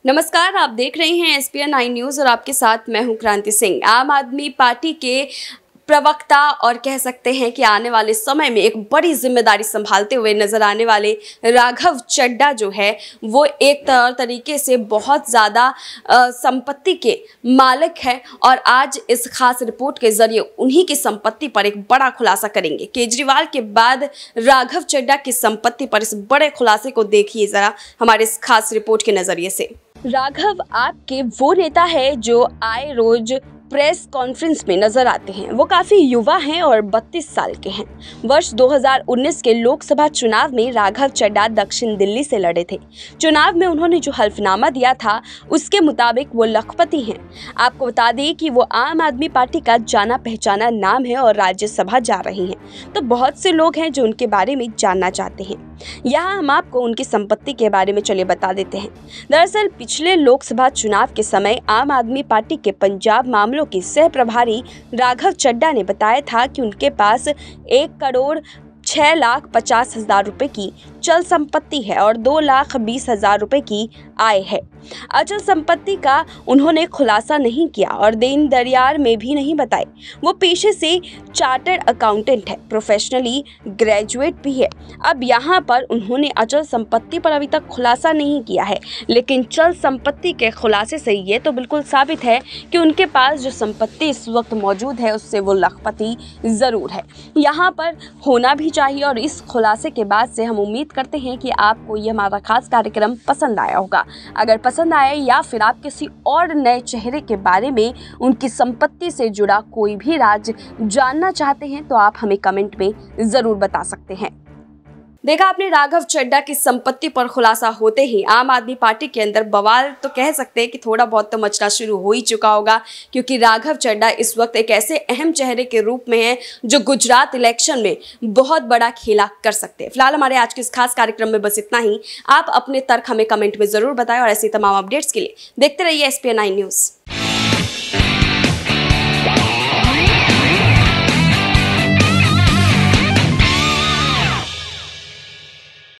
नमस्कार, आप देख रहे हैं एसपीएन 9 न्यूज़ और आपके साथ मैं हूं क्रांति सिंह। आम आदमी पार्टी के प्रवक्ता और कह सकते हैं कि आने वाले समय में एक बड़ी जिम्मेदारी संभालते हुए नजर आने वाले राघव चड्ढा जो है वो एक तरीके से बहुत ज़्यादा संपत्ति के मालिक है और आज इस खास रिपोर्ट के जरिए उन्हीं की संपत्ति पर एक बड़ा खुलासा करेंगे। केजरीवाल के बाद राघव चड्ढा की संपत्ति पर इस बड़े खुलासे को देखिए ज़रा हमारे इस खास रिपोर्ट के नज़रिए से। राघव आपके वो नेता है जो आए रोज प्रेस कॉन्फ्रेंस में नजर आते हैं। वो काफी युवा हैं और 32 साल के हैं। वर्ष 2019 के लोकसभा चुनाव में राघव चड्ढा दक्षिण दिल्ली से लड़े थे। चुनाव में उन्होंने जो हल्फनामा दिया था उसके मुताबिक वो लखपति हैं। आपको बता दें कि वो आम आदमी पार्टी का जाना पहचाना नाम है और राज्यसभा जा रही हैं। तो बहुत से लोग हैं जो उनके बारे में जानना चाहते हैं। यहाँ हम आपको उनकी संपत्ति के बारे में चलिए बता देते हैं। दरअसल पिछले लोकसभा चुनाव के समय आम आदमी पार्टी के पंजाब मामलों के सह प्रभारी राघव चड्ढा ने बताया था कि उनके पास 1,06,50,000 रुपए की चल संपत्ति है और 2,20,000 रुपए की आय है। अचल संपत्ति का उन्होंने खुलासा नहीं किया और देन दरियार में भी नहीं बताई। वो पेशे से चार्टर्ड अकाउंटेंट है, प्रोफेशनली ग्रेजुएट भी है। अब यहाँ पर उन्होंने अचल संपत्ति पर अभी तक खुलासा नहीं किया है, लेकिन चल संपत्ति के खुलासे से ये तो बिल्कुल साबित है कि उनके पास जो संपत्ति इस वक्त मौजूद है उससे वो लखपति ज़रूर है। यहाँ पर होना भी चाहिए और इस खुलासे के बाद से हम उम्मीद करते हैं कि आपको ये हमारा खास कार्यक्रम पसंद आया होगा। अगर पसंद आए या फिर आप किसी और नए चेहरे के बारे में उनकी संपत्ति से जुड़ा कोई भी राज जानना चाहते हैं तो आप हमें कमेंट में ज़रूर बता सकते हैं। देखा आपने, राघव चड्ढा की संपत्ति पर खुलासा होते ही आम आदमी पार्टी के अंदर बवाल तो कह सकते हैं कि थोड़ा बहुत तो मचना शुरू हो ही चुका होगा, क्योंकि राघव चड्ढा इस वक्त एक ऐसे अहम चेहरे के रूप में है जो गुजरात इलेक्शन में बहुत बड़ा खेला कर सकते हैं। फिलहाल हमारे आज के इस खास कार्यक्रम में बस इतना ही। आप अपने तर्क हमें कमेंट में ज़रूर बताएं और ऐसी तमाम अपडेट्स के लिए देखते रहिए एसपीएन 9 न्यूज़।